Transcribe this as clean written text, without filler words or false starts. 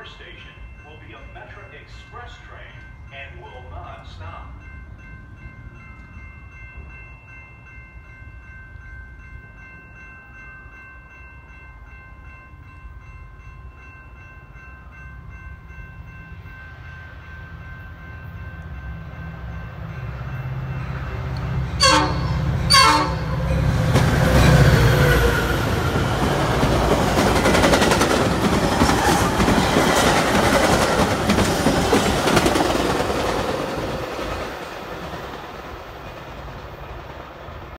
station will be a Metra Express train and will not stop.